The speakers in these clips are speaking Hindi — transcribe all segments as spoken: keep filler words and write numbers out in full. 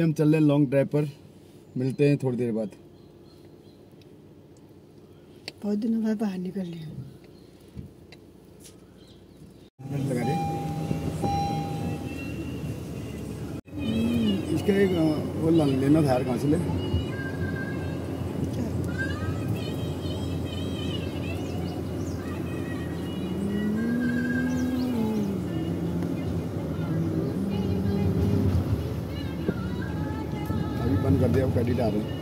अभी हम चल रहे हैं लॉन्ग ड्राइव पर, मिलते हैं थोड़ी देर बाद। बहुत दिनों बाद बाहर निकल लिया। लगा दे इसका एक वो लेना था यार, कहाँ से ले? अभी बंद कर दिया, अब क्रेडिट आ रहे हैं।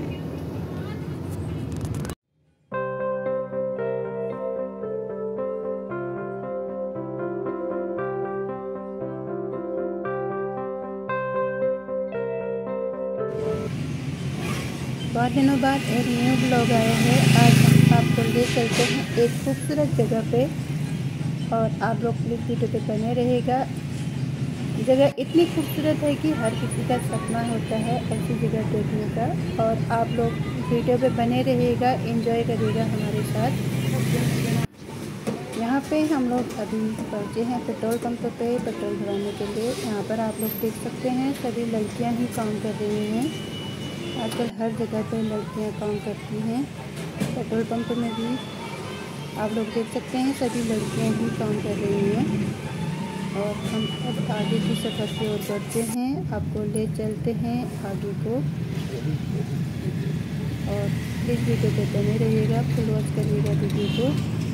बहुत दिनों बाद एक न्यू ब्लॉग आया है। आज हम आपको ले चलते हैं एक खूबसूरत जगह पे और आप लोग प्लीज़ वीडियो पे बने रहेगा। जगह इतनी खूबसूरत है कि हर किसी का सपना होता है ऐसी जगह देखने का, और आप लोग वीडियो पे बने रहेगा, एंजॉय करिएगा हमारे साथ। यहाँ पे हम लोग अभी पहुँचे हैं पेट्रोल पंप पे पेट्रोल भराने के लिए। यहाँ पर आप लोग देख सकते हैं सभी लड़कियाँ ही काम कर रही हैं। आजकल हर जगह पे लड़कियां काम करती हैं। पेट्रोल पंप में भी आप लोग देख सकते हैं सभी लड़कियां ही काम कर रही हैं। और हम अब आगे की सफ़र की ओर बढ़ते हैं, आपको ले चलते हैं आगे को। और प्लीज़ वीडियो पे बने रहिएगा, फुल वॉच करिएगा वीडियो को।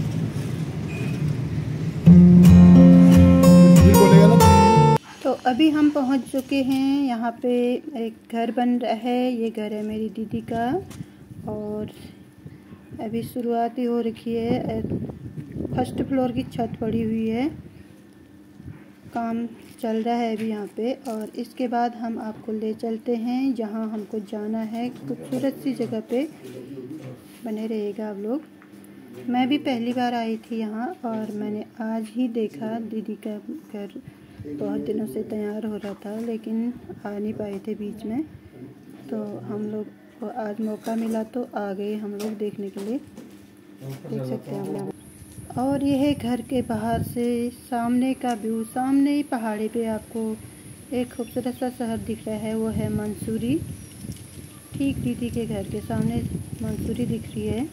तो अभी हम पहुंच चुके हैं। यहाँ पे एक घर बन रहा है, ये घर है मेरी दीदी का, और अभी शुरुआत ही हो रखी है। फर्स्ट फ्लोर की छत पड़ी हुई है, काम चल रहा है अभी यहाँ पे। और इसके बाद हम आपको ले चलते हैं जहाँ हमको जाना है, खूबसूरत सी जगह पे। बने रहिएगा आप लोग। मैं भी पहली बार आई थी यहाँ, और मैंने आज ही देखा दीदी का घर। बहुत दिनों से तैयार हो रहा था लेकिन आ नहीं पाए थे बीच में, तो हम लोग को आज मौका मिला तो आ गए हम लोग देखने के लिए। देख सकते हैं हम लोग। और यह है घर के बाहर से सामने का व्यू। सामने ही पहाड़ी पे आपको एक खूबसूरत सा शहर दिख रहा है, वो है मंसूरी। ठीक दीदी के घर के सामने मंसूरी दिख रही है,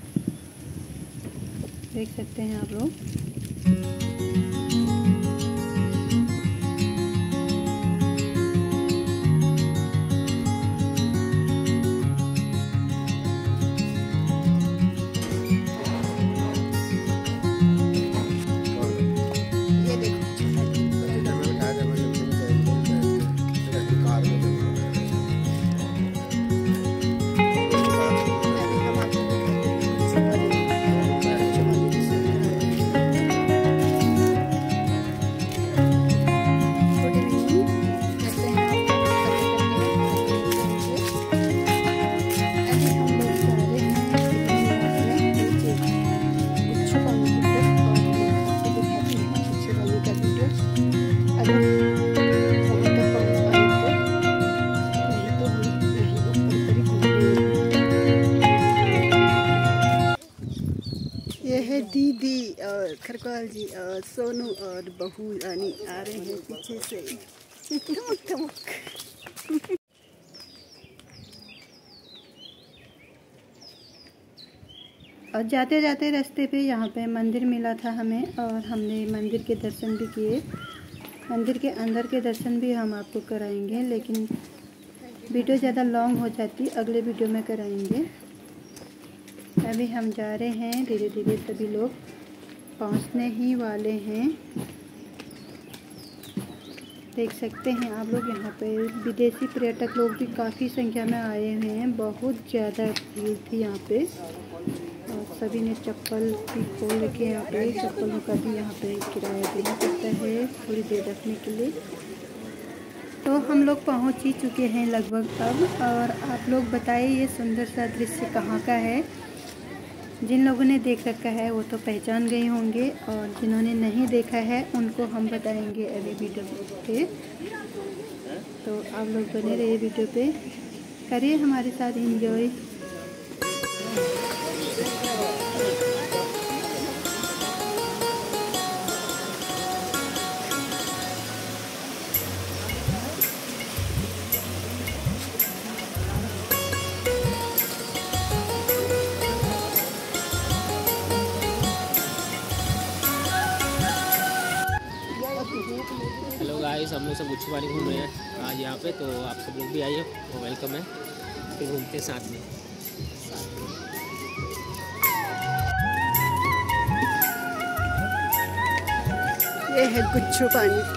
देख सकते हैं आप लोग। दीदी और खरकवाल जी और सोनू और बहू रानी आ रहे हैं पीछे से। टमुक टमुक। और जाते जाते रास्ते पे यहाँ पे मंदिर मिला था हमें, और हमने मंदिर के दर्शन भी किए। मंदिर के अंदर के दर्शन भी हम आपको कराएंगे, लेकिन वीडियो ज़्यादा लॉन्ग हो जाती, अगले वीडियो में कराएंगे। अभी हम जा रहे हैं धीरे धीरे, सभी लोग पहुंचने ही वाले हैं। देख सकते हैं आप लोग यहाँ पे विदेशी पर्यटक लोग भी काफ़ी संख्या में आए हुए हैं। बहुत ज़्यादा भीड़ थी यहाँ पे, और सभी ने चप्पल भी खोल रखे हैं। यहाँ पे चप्पलों का भी यहाँ पे किराया देना पड़ता है थोड़ी देर रखने के लिए। तो हम लोग पहुँच ही चुके हैं लगभग अब। और आप लोग बताइए ये सुंदर सा दृश्य कहाँ का है। जिन लोगों ने देख रखा है वो तो पहचान गए होंगे, और जिन्होंने नहीं देखा है उनको हम बताएंगे अभी वीडियो पे। तो आप लोग बने रहिए वीडियो पे, करिए हमारे साथ एंजॉय। हम लोग सब गुच्छी पानी घूम रहे हैं आज यहाँ पे, तो आप सब लोग भी आइए, वो वेलकम है, फिर घूमते हैं साथ में। ये है गुच्छू पानी।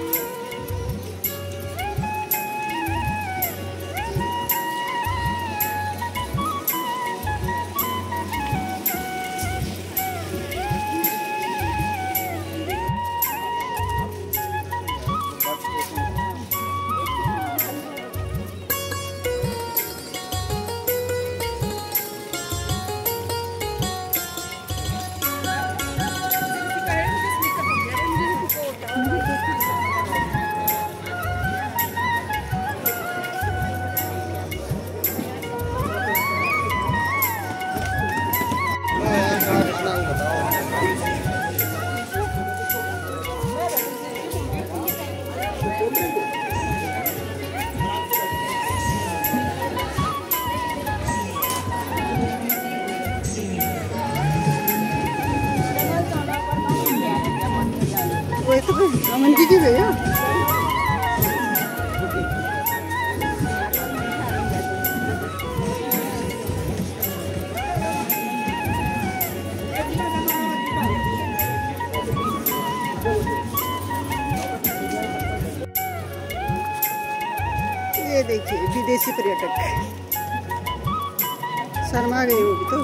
वो तो अमन जी की भैया ये देखिए विदेशी पर्यटक शर्मा गए होगी तो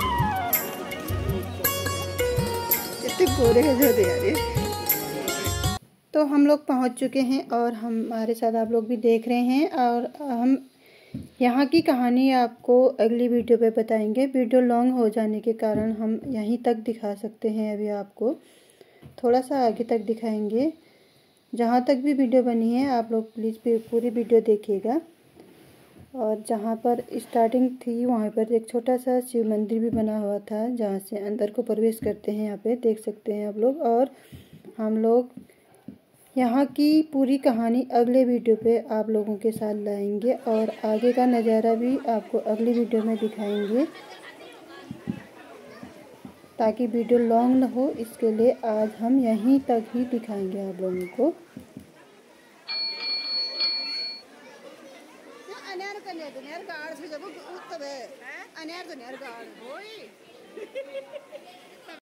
इतने गोरे हैं जो दे यार। तो हम लोग पहुंच चुके हैं और हमारे साथ आप लोग भी देख रहे हैं, और हम यहाँ की कहानी आपको अगली वीडियो पे बताएंगे। वीडियो लॉन्ग हो जाने के कारण हम यहीं तक दिखा सकते हैं, अभी आपको थोड़ा सा आगे तक दिखाएंगे। जहाँ तक भी वीडियो बनी है आप लोग प्लीज़ पूरी वीडियो देखिएगा। और जहाँ पर स्टार्टिंग थी वहाँ पर एक छोटा सा शिव मंदिर भी बना हुआ था, जहाँ से अंदर को प्रवेश करते हैं, यहाँ पे देख सकते हैं आप लोग। और हम लोग यहाँ की पूरी कहानी अगले वीडियो पे आप लोगों के साथ लाएंगे, और आगे का नज़ारा भी आपको अगली वीडियो में दिखाएंगे, ताकि वीडियो लॉन्ग न हो। इसके लिए आज हम यहीं तक ही दिखाएंगे आप लोगों को। अनार